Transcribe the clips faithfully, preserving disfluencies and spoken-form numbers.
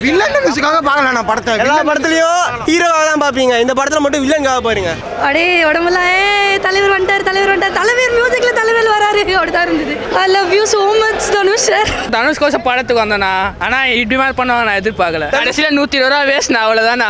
Villain மியூசிக்காக பார்க்கலாம் நான் படத்தை. எல்லா படத்துலயும் ஹீரோவாக தான் பார்ப்பீங்க, இந்த படத்துல மட்டும் வில்லனுக்காக பாருங்க. அடே உடம்புல தலைவர் வந்துட்டார் தலைவர் வந்துட்டார் தலைவர் மியூசிக்ல தலைவர் வராரு அப்படிதான் இருந்தது. I love you so much Dhanush sir. Dhanush கோசம் படத்துக்கு வந்தேனா, ஆனா இப்படி மாதிரி பண்ணுவாங்க நான் எதிர்பார்க்கல. கடைசியில நூத்தி இருபது ரூபா வேஸ்ட் அவ்வளவுதானா.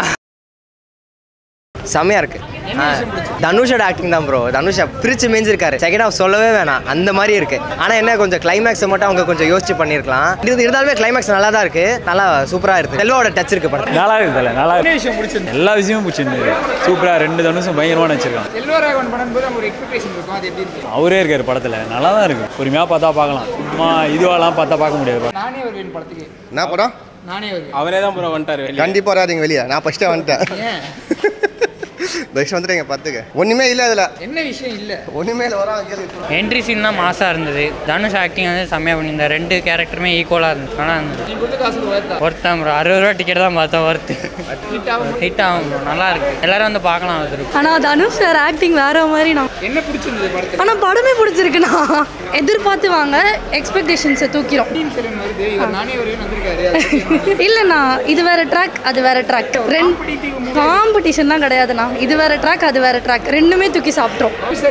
செம்மையா இருக்கு. தனுஷோட ஆக்டிங் தான் ப்ரோ. தனுஷ் பிரிச்சு மேஞ்சிருக்காரு. செகண்ட் ஹாஃப் சொல்லவே வேணாம், அந்த மாதிரி இருக்கு. ஆனா என்ன கொஞ்சம் கிளைமேக்ஸ் மட்டும் அவங்க கொஞ்சம் யோசிச்சு பண்ணிருக்கலாம். இது இருந்தாலுமே கிளைமேக்ஸ் நல்லா தான் இருக்கு, நல்லா சூப்பரா இருக்கு. செல்வாவோட டச் இருக்கு படம். நல்லா இருக்குல்ல, நல்லா என்ன விஷயம் பிடிச்சிருந்து? எல்லா விஷயமும் பிடிச்சிருந்து. சூப்பரா ரெண்டு தனுஷும் பயங்கரமா நடிச்சிருக்காங்க. செல்வராகவன் பண்ணும்போது ஒரு எக்ஸ்பெக்டேஷன் இருக்கும், அது எப்படி இருக்கு? அவரே இருக்காரு படத்துல, நல்லா தான் இருக்கு. பொறுமையா பார்த்தா பார்க்கலாம், சும்மா இதுவாலாம் பார்த்தா பார்க்க முடியாது. நானே வருவேன் படத்துக்கு. என்ன படம்? நானே வருவேன். அவரே தான் ப்ரோ வந்துட்டாரு. கண்டிப்பா வராதீங்க வெளியே, நான் ஃபர்ஸ்டே வந்துட்டேன். தயவுசெய்து வந்துட்டீங்க பத்துக்கு. ஒண்ணுமே இல்லை அதில். என்ன விஷயம் இல்லை? ஒண்ணுமே இல்லை. வர என்ட்ரி சீன் தான் மாசா இருந்தது. தனுஷ் ஆக்டிங் வந்து செம்மையா பண்ணியிருந்தார். ரெண்டு கேரக்டருமே ஈக்குவலா இருந்தது. நல்லா இருந்தது. ஒருத்தன் ப்ரோ அறுபது ரூபா டிக்கெட் தான் பார்த்தோம். ஒருத்து ஹிட் ஆகும் ப்ரோ, நல்லா இருக்கு. எல்லாரும் வந்து பார்க்கலாம். அது ஆனா தனுஷ் சார் ஆக்டிங் வேற மாதிரி. நான் என்ன பிடிச்சிருந்தது படத்துக்கு? ஆனா படமே பிடிச்சிருக்குண்ணா. எதிர்பார்த்து வாங்க, எக்ஸ்பெக்டேஷன்ஸை தூக்கிறோம். நானே வருவேன் வந்திருக்காரு. இல்லைண்ணா, இது வேற ட்ராக் அது வேற ட்ராக். ரெண்டு காம்படிஷன்லாம் கிடையாதுண்ணா. இது வேற ட்ராக் அது வேற ட்ராக், ரெண்டுமே தூக்கி சாப்பிட்டோம்.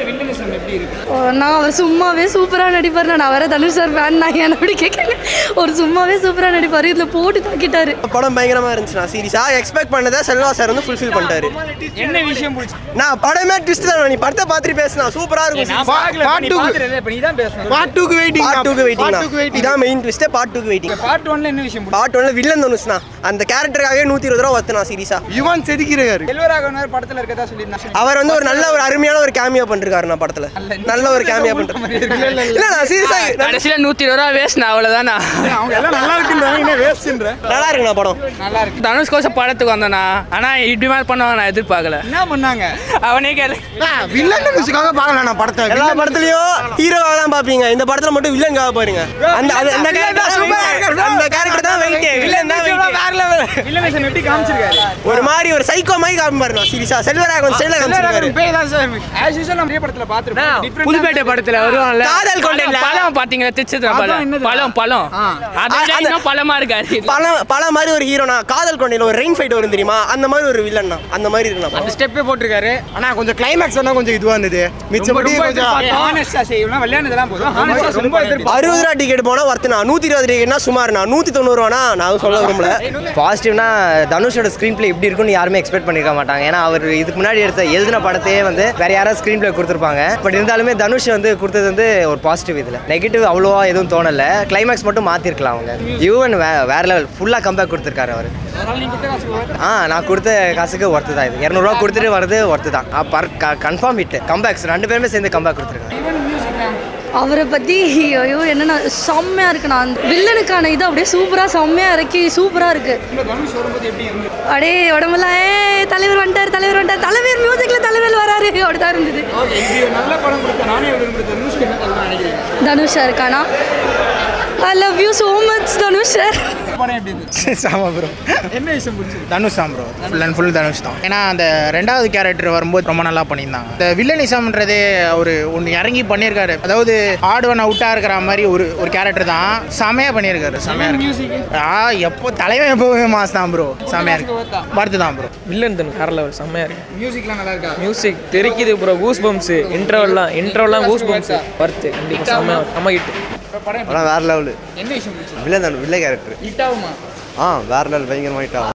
நான் அவர் சும்மாவே சூப்பரா நடிப்பார். நான் வேற தனுஷ் சார் ஃபேன். நான் ஏன் அப்படி கேட்கறேன்? ஒரு சும்மாவே சூப்பரா நடிப்பார். இதுல போட்டு தாக்கிட்டாரு. படம் பயங்கரமா இருந்துச்சு. நான் சீரியஸா எக்ஸ்பெக்ட் பண்ணதை செல்வா சார் வந்து ஃபுல்ஃபில் பண்ணிட்டாரு. என்ன விஷயம் பிடிச்சி? நான் படமே ட்விஸ்ட் தான். நீ படத்தை பார்த்துட்டு பேசினா சூப்பரா இருக்கும். பார்ட் டூக்கு வெயிட்டிங். பார்ட் டூக்கு வெயிட்டிங். இதான் மெயின் ட்விஸ்ட். பார்ட் டூக்கு வெயிட்டிங். பார்ட் ஒன்ல என்ன விஷயம்? பார்ட் ஒன்ல வில்லன் தனுஷ்னா அந்த கேரக்டருக்காகவே நூத்தி இருபது ரூபா வத்துனா சீரியஸா. யுவன் செதுக்கிறாரு. செல்வராகவன் படத்துல இருக்கதா சொல்லிருந்தாங்க. அவர் வந்து ஒரு நல்ல ஒரு அருமையான ஒரு கேமியோ பண்ணிருக்காரு. நான் படத்துல நல்ல ஒரு கேமியோ பண்றாரு. இல்ல நான் சீரியஸா கடைசியில நூத்தி இருபது ரூபா வேஸ்ட் அவ்வளவுதானா. அவங்க எல்லாம் நல்லா இருக்குன்றாங்க, என்ன வேஸ்ட்ன்ற. நல்லா இருக்குண்ணா படம். நல்லா இருக்கு. தனுஷ் கோசம் படத்துக்கு வந்தேனா, ஆனா இப்படி மாதிரி பண்ணுவாங்க நான் எதிர்பார்க்கல. என்ன பண்ணாங்க? அவனே கேளு. வில்லன் மியூசிக்காக பார்க்கலாம் நான் படத்தை. எல்லா படத்துலயும் ஹீரோவாக தான் பார்ப்பீங்க, இந்த படத்துல மட்டும் வில்லனுக்காக பாருங்க. அந்த அந்த கேரக்டர் அந்த கேரக்டர் தான் வெயிட். வில்லன் தான் வெயிட். வேற லெவல். வில்லன் எப்படி காமிச்சிருக்காரு? ஒரு மாதிரி ஒரு சைக்கோ மாதிரி காமிப்பாரு. நான் சீரியஸா செல்வராகவன் ஸ்டைல்ல காமிச்சிருக்காரு. பேய் தான் சார். ஆஸ் யூசுவல் நம்ம படத்துல பாத்துறோம். புதுப்பேட்டை படத்துல வருவாங்கல, காதல் கொண்டேன்ல பழம் பாத்தீங்களா? திச்சது பழம் பழம் பழம் அது இன்னும் பழமா இருக்காது. பழம் பழம் மாதிரி ஒரு ஹீரோனா. காதல் கொண்டேன்ல ஒரு ரெயின் ஃபைட் வரும் தெரியுமா, அந்த மாதிரி ஒரு வில்லன்னா அந்த மாதிரி இருக்குண்ணா. அந்த ஸ்டெப்பே போட்டுருக்காரு. ஆனா கொஞ்சம் கிளைமேக்ஸ் வந்தா கொஞ்சம் இதுவா இருந்தது. மிச்சபடி கொஞ்சம் ஹானஸ்டா செய்யணும். விளையாடுறதெல்லாம் போதும். ஹானஸ்டா ரொம்ப அறுபது ரூபா டிக்கெட் போனா வர்த்தனா. நூத்தி இருபது டிக்கெட்னா சுமார்னா நூத்தி தொண்ணூறு ரூபானா நான் சொல்ல விரும்பல. பாசிட்டிவ்னா தனுஷோட ஸ்க்ரீன் பிளே இப்படி இருக்குன்னு யாருமே எக்ஸ்பெக்ட் பண்ணிருக்க மாட்டாங்க. ஏன்னா அவர் இதுக்கு முன்னாடி எடுத்த எழுதின படத்தையே வந்து வேற யாராவது ஸ்க்ரீன் பிளே கொடுத்துருப்பாங்க. பட் இருந்தாலுமே தனுஷ் வந்து கொடுத்தது வந்து ஒரு பாசிட்டிவ். இதில் நெகட்டிவ் அவ்வளோவா எதுவும் தோணலை. கிளைமேக்ஸ் மட்டும் மாற்றிருக்கலாம் அவங்க. யுவன் வே வேற லெவல் ஃபுல்லாக கம்பேக் கொடுத்துருக்காரு அவர். ஆ நான் கொடுத்த காசுக்கு ஒர்த்து தான். இது இரநூறுவா கொடுத்துட்டு வரது ஒர்த்து தான். Per confirm hit. கம்பேக்ஸ் ரெண்டு பேருமே சேர்ந்து கம்பேக் கொடுத்துருக்காங்க. அவரை பற்றி ஐயோ என்னென்ன செம்மையாக இருக்குண்ணா. அந்த வில்லனுக்கான இது அப்படியே சூப்பராக செம்மையாக இறக்கி சூப்பராக இருக்கு. அடே உடம்புல தலைவர் வந்துட்டார் தலைவர் வந்துட்டார் தலைவர் மியூசிக்ல தலைவர் வராரு அப்படிதான் இருந்தது. தனுஷ் சார் இருக்கானா. I love you so much Dhanush sir. சாமா ப்ரோ. என்ன விஷயம் பிடிச்சது? தனுஷ் தான் bro. Full and full Dhanush தான். ஏன்னா அந்த ரெண்டாவது கேரக்டர் வரும்போது ரொம்ப நல்லா பண்ணியிருந்தாங்க. இந்த வில்லனிசம்ன்றதே ஒரு ஒன்று இறங்கி பண்ணியிருக்காரு. அதாவது ஆடுவன் அவுட்டாக இருக்கிற மாதிரி ஒரு ஒரு கேரக்டர் தான் செமையாக பண்ணியிருக்காரு. செமையாக இருக்கு. ஆ எப்போ தலைவன் எப்போவுமே மாஸ் தான் ப்ரோ. செமையாக இருக்கு. வருது தான் ப்ரோ. வில்லன் தனு வேற லெவல் செம்மையா இருக்கு. மியூசிக்லாம் நல்லா இருக்கா? மியூசிக் தெரிக்குது ப்ரோ. கூஸ் பம்ப்ஸ் இன்ட்ரோலாம் இன்ட்ரோலாம் கூஸ் பம்ப்ஸ் வருது. கண்டிப்பாக செம்மையா நம்ம கிட்ட வேற லெவல். என்ன விஷயம் பிடிச்சது? வில்லன் வில்ல கேரக்டர் ஹிட் ஆகுமா? ஆ வேற லெவல் பயங்கரமா ஹிட் ஆகும்.